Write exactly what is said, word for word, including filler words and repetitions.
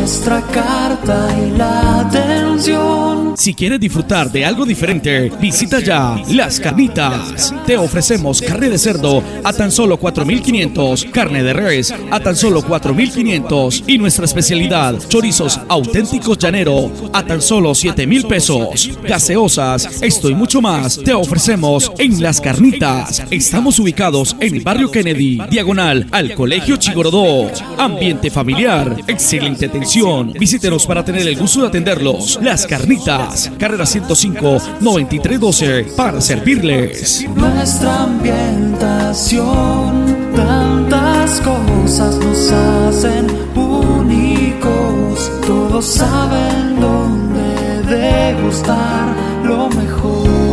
nuestra carta y la atención. Si quieres disfrutar de algo diferente, visita ya Las Carnitas. Te ofrecemos carne de cerdo a tan solo cuatro mil quinientos, carne de res a tan solo cuatro mil quinientos y nuestra especialidad, chorizos auténticos llanero a tan solo siete mil pesos. Gaseosas, esto y mucho más te ofrecemos en Las Carnitas. Estamos ubicados en el barrio Kennedy, diagonal al Colegio Chigorodó. Ambiente familiar, excelente atención. Visítenos para tener el gusto de atenderlos. Las Carnitas, carrera ciento cinco, noventa y tres doce, para servirles. Nuestra ambientación, tantas cosas nos hacen únicos. Todos saben dónde degustar lo mejor.